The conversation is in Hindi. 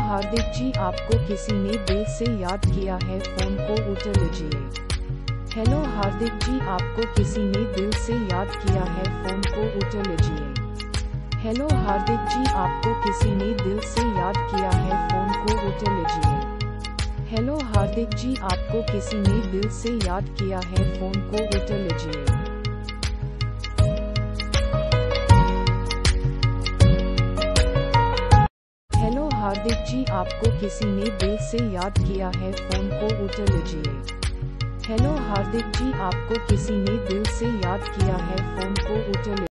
हार्दिक जी, आपको किसी ने दिल से याद किया है, फोन को उठा लीजिए। हेलो हार्दिक जी, आपको किसी ने दिल से याद किया है, फोन को उठा लीजिए। हेलो हार्दिक जी, आपको किसी ने दिल से याद किया है, फोन को उठा लीजिए। हेलो हार्दिक जी, आपको किसी ने दिल से याद किया है, फोन को उठा लीजिए। हेलो हार्दिक जी, आपको किसी ने दिल से याद किया है, फोन को उठा लीजिए। हेलो हार्दिक जी, आपको किसी ने दिल से याद किया है, फोन को उठा लीजिए।